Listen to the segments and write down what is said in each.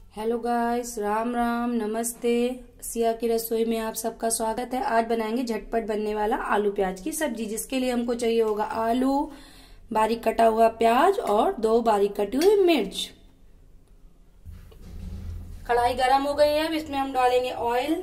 Hello guys, Ram Ram, नमस्ते। सिया की रसोई में आप सबका स्वागत है। आज बनाएंगे झटपट बनने वाला आलू प्याज की सब्जी, जिसके लिए हमको चाहिए होगा आलू, बारीक कटा हुआ प्याज और 2 बारीक कटी हुई मिर्च। कढ़ाई गरम हो गई है, अब इसमें हम डालेंगे ऑयल।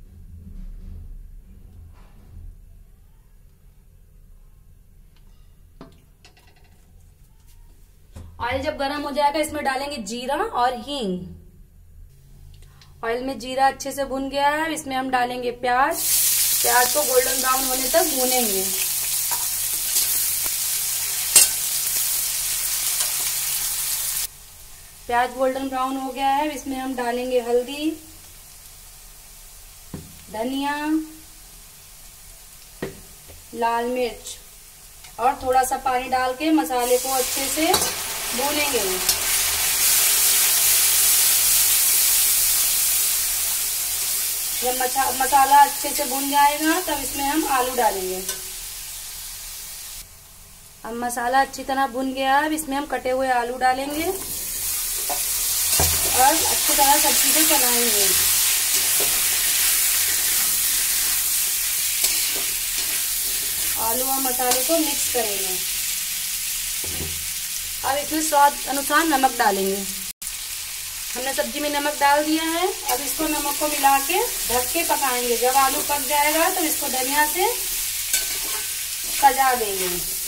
ऑयल जब गरम हो जाएगा इसमें डालेंगे जीरा और हींग। ऑयल में जीरा अच्छे से भुन गया है, इसमें हम डालेंगे प्याज। प्याज को गोल्डन ब्राउन होने तक भूनेंगे। प्याज गोल्डन ब्राउन हो गया है, इसमें हम डालेंगे हल्दी, धनिया, लाल मिर्च और थोड़ा सा पानी डाल के मसाले को अच्छे से भूनेंगे। जब मसाला अच्छे से भुन जाएगा तब इसमें हम आलू डालेंगे। अब मसाला अच्छी तरह भुन गया है, अब इसमें हम कटे हुए आलू डालेंगे और अच्छी तरह सब्जी को चलाएंगे। आलू और मसाले को मिक्स करेंगे। अब इसमें स्वाद अनुसार नमक डालेंगे। हमने सब्जी में नमक डाल दिया है। अब इसको नमक को मिला के ढक के पकाएंगे। जब आलू पक जाएगा तो इसको धनिया से सजा देंगे।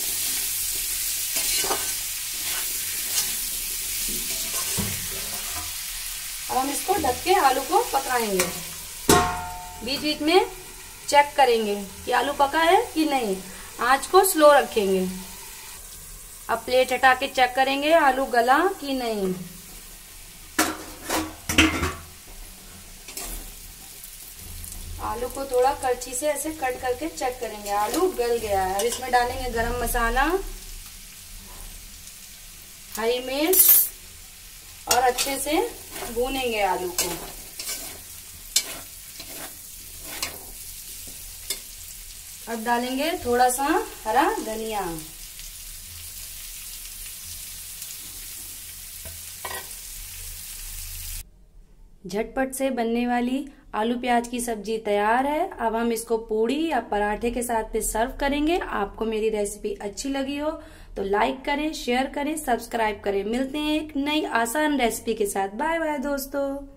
अब हम इसको ढक के आलू को पकाएंगे। बीच बीच में चेक करेंगे कि आलू पका है कि नहीं। आंच को स्लो रखेंगे। अब प्लेट हटा के चेक करेंगे आलू गला कि नहीं। आलू को थोड़ा करछी से ऐसे कट करके चेक करेंगे, आलू गल गया है। अब इसमें डालेंगे गरम मसाला, हरी मिर्च और अच्छे से भूनेंगे आलू को। अब डालेंगे थोड़ा सा हरा धनिया। झटपट से बनने वाली आलू प्याज की सब्जी तैयार है। अब हम इसको पूड़ी या पराठे के साथ में सर्व करेंगे। आपको मेरी रेसिपी अच्छी लगी हो तो लाइक करें, शेयर करें, सब्सक्राइब करें। मिलते हैं एक नई आसान रेसिपी के साथ। बाय बाय दोस्तों।